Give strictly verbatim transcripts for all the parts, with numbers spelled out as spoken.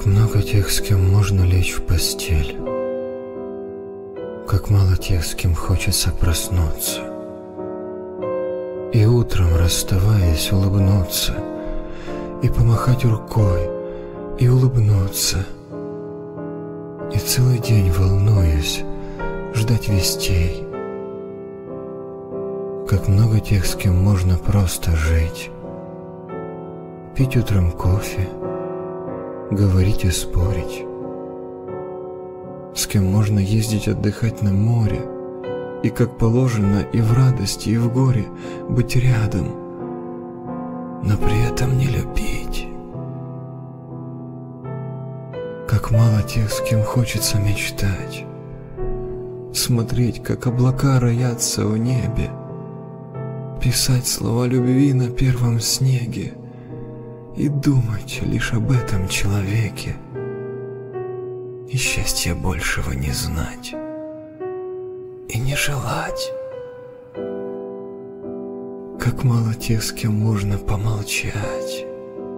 Как много тех, с кем можно лечь в постель, как мало тех, с кем хочется проснуться, и утром, расставаясь, улыбнуться, и помахать рукой, и улыбнуться, и целый день, волнуясь, ждать вестей. Как много тех, с кем можно просто жить, пить утром кофе, говорить и спорить, с кем можно ездить отдыхать на море, и как положено и в радости, и в горе быть рядом, но при этом не любить. Как мало тех, с кем хочется мечтать, смотреть, как облака роятся в небе, писать слова любви на первом снеге и думать лишь об этом человеке, и счастья большего не знать и не желать. Как мало тех, с кем можно помолчать,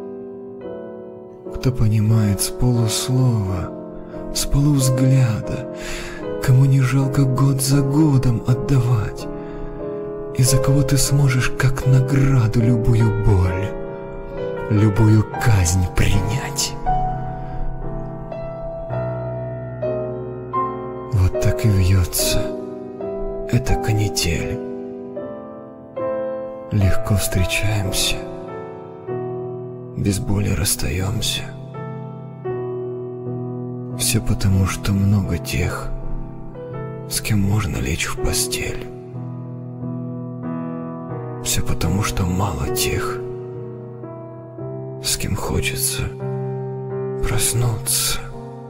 кто понимает с полуслова, с полувзгляда, кому не жалко год за годом отдавать, и за кого ты сможешь как награду любую боль, любую казнь принять. Вот так и вьется эта канитель. Легко встречаемся, без боли расстаемся. Все потому, что много тех, с кем можно лечь в постель. Все потому, что мало тех, с кем хочется проснуться.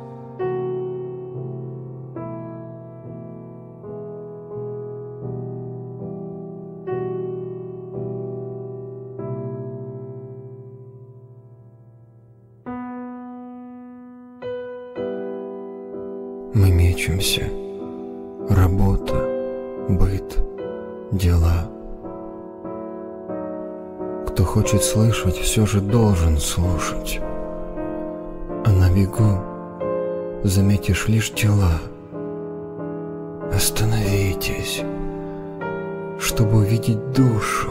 Мы мечемся. Работа, быт, дела. Кто хочет слышать, все же должен слушать. А на бегу заметишь лишь тела. Остановитесь, чтобы увидеть душу.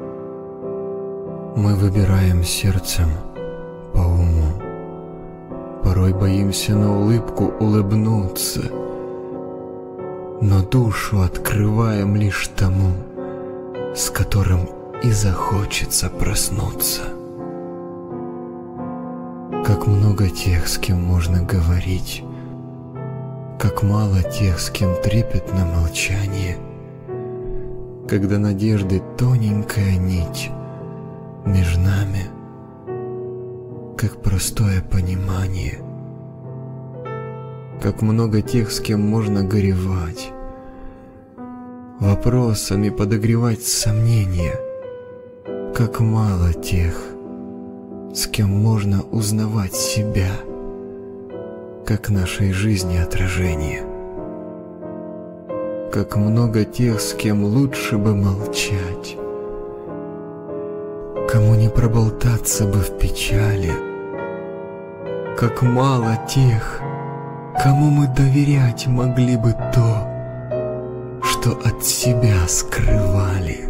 Мы выбираем сердцем по уму. Порой боимся на улыбку улыбнуться, но душу открываем лишь тому, с которым и захочется проснуться. Как много тех, с кем можно говорить, как мало тех, с кем трепетно молчание, когда надежды тоненькая нить между нами, как простое понимание. Как много тех, с кем можно горевать, вопросами подогревать сомнения. Как мало тех, с кем можно узнавать себя, как нашей жизни отражение. Как много тех, с кем лучше бы молчать, кому не проболтаться бы в печали. Как мало тех, кому мы доверять могли бы то, что от себя скрывали.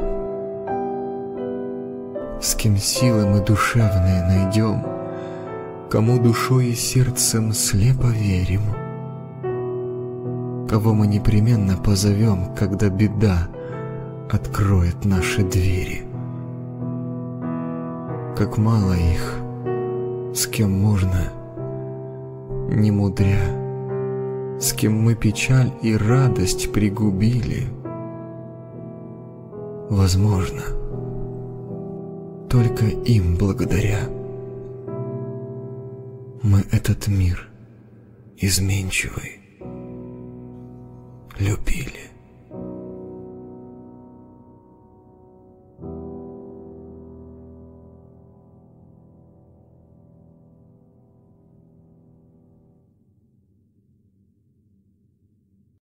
С кем силы мы душевные найдем, кому душой и сердцем слепо верим, кого мы непременно позовем, когда беда откроет наши двери. Как мало их, с кем можно, не мудря, с кем мы печаль и радость пригубили. Возможно, только им благодаря мы этот мир изменчивый любили.